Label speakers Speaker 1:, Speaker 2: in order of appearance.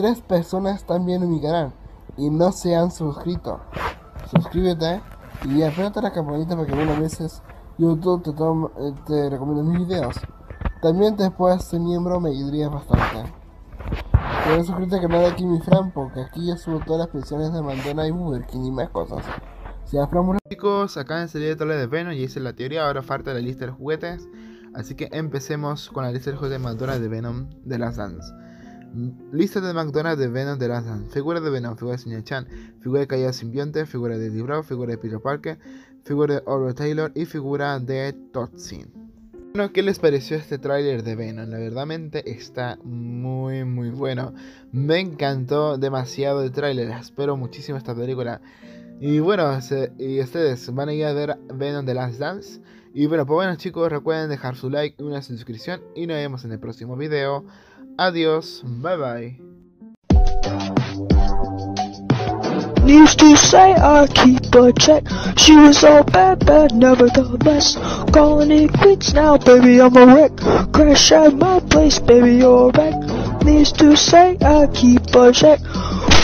Speaker 1: 3 personas también en mi canal y no se han suscrito. Suscríbete y apérate la campanita para que algunas veces YouTube te recomiende mis videos. También te puedes ser miembro, me ayudaría bastante. Puedes suscribirte al canal de Kimi Fran, porque aquí yo subo todas las pensiones de McDonald's y Burger King y más cosas. Si chicos, acá en serie de trailer de Venom, ya hice la teoría, ahora falta la lista de los juguetes. Así que empecemos con la lista de juguetes de McDonald's de Venom de Last Dance. Lista de McDonald's de Venom de Last Dance. Figura de Venom, figura de Señor Chan, figura de Caída Simbionte, figura de Eddie Brock, figura de Peter Parker, figura de Oro Taylor y figura de Toxin. Bueno, ¿qué les pareció este tráiler de Venom? La verdad está muy bueno. Me encantó demasiado el tráiler, espero muchísimo esta película. Y bueno, y ustedes van a ir a ver Venom The Last Dance. Y bueno, pues bueno chicos, recuerden dejar su like y una suscripción. Y nos vemos en el próximo video. Adiós, bye bye.
Speaker 2: Used to say I keep a check. She was all bad, never the best. Calling it quits now, baby, I'm a wreck. Crash at my place, baby, you're a wreck. Used to say I keep a check.